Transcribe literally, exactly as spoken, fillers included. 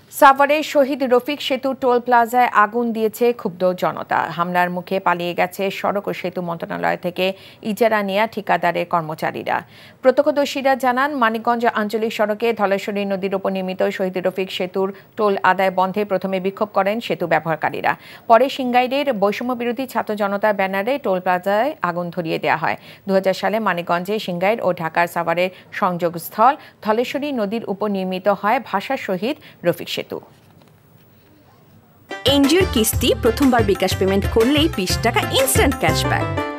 সাভারে শহীদ রফিক সেতু টোল প্লাজায় আগুন দিয়েছে ক্ষুব্ধ জনতা। হামলার মুখে পালিয়ে গেছে সড়ক ও সেতু মন্ত্রণালয় থেকে ইজারা নেয়া ঠিকাদারের কর্মচারীরা। প্রত্যক্ষদর্শীরা জানান, মানিকগঞ্জ আঞ্চলিক সড়কে ধলেশ্বরী নদীর উপর নির্মিত শহীদ রফিক সেতুর টোল আদায় বন্ধে প্রথমে বিক্ষোভ করেন সেতু ব্যবহারকারীরা। পরে সিংগাইরের বৈষম্য বিরোধী ছাত্র জনতার ব্যানারে টোল প্লাজায় আগুন ধরিয়ে দেওয়া হয়। দু হাজার সালে মানিকগঞ্জে সিংগাইর ও ঢাকার সাভারের সংযোগস্থল ধলেশ্বরী নদীর উপর নির্মিত হয় ভাষা শহীদ রফিক সেতু। এনজিওর কিস্তি প্রথমবার বিকাশ পেমেন্ট করলেই বিশ টাকা ইনস্ট্যান্ট ক্যাশব্যাক।